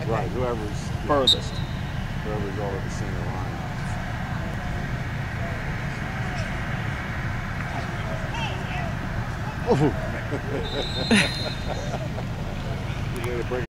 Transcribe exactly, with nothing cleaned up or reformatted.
Right, whoever's furthest. Whoever's over the center line. Oh. You gotta bring